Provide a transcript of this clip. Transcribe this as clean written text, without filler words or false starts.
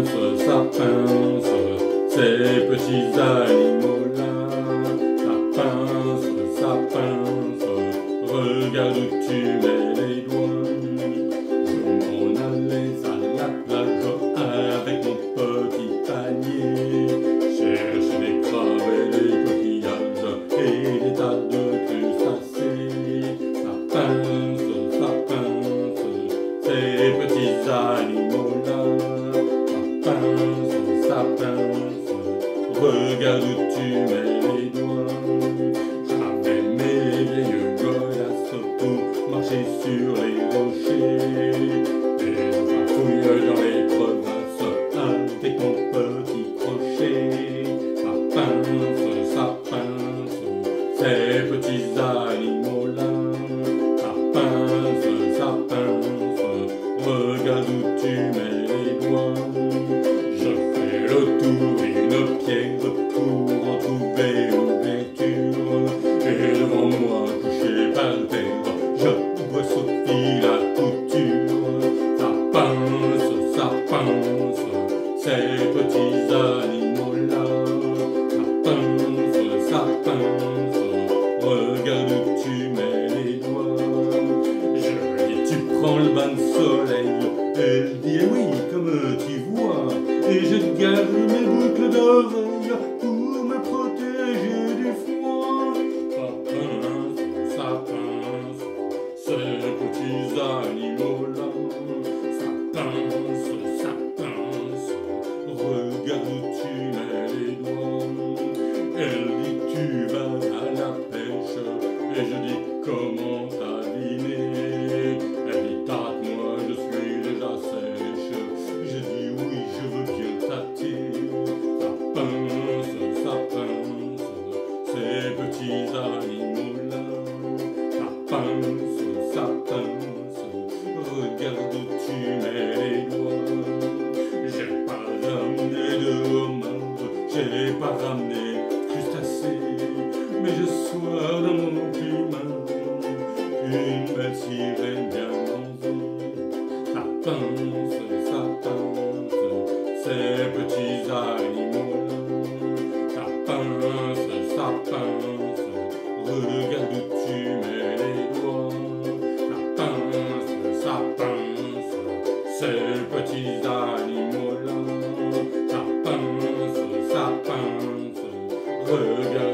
sa pince, ces petits animaux-là. Sa pince, regarde où tu mets les doigts. Je m'en allais à la plage avec mon petit panier, chercher des crabes et des coquillages et des tas de crustacés. Sa pince, ces petits animaux-là. Sa pince, regarde où tu mets les doigts. J'avais mes vieilles godasses pour marcher sur les rochers et je fouille dans les crevasses avec mon petit crochet. Sa pince, ces petits animaux-là. Sa pince, regarde où tu mets les doigts. Je fais le tour d'une pierre pour en trouver l'ouverture. Et devant moi, couché par terre, je vois Sophie la couture. Sa pince, ces petits animaux-là. Sa pince, regarde où tu mets les doigts. Je dis, tu prends le bain de soleil. Elle dit, eh oui, comme tu vois. Et je garde mes boucles d'oreilles pour me protéger du froid. Sa pince, ces petits animaux-là. Sa pince, regarde où tu mets les doigts. Elle dit, tu vas à la pêche. Et je dis, comment t'as dîné? Elle dit, tâte-moi, je suis déjà sèche. Je dis, oui, je veux bien tâter. Sa pince, ces petits animaux-là. Sa pince, regarde où tu mets les doigts. J'ai pas ramené de homard, j'ai pas ramené crustacés, mais je sois dans mon climat une belle sirène bien bronzée. Sa pince, ces petits animaux-là. Sa pince, regarde où tu mets les doigts. Sa pince, ces petits animaux-là. Sa pince, regarde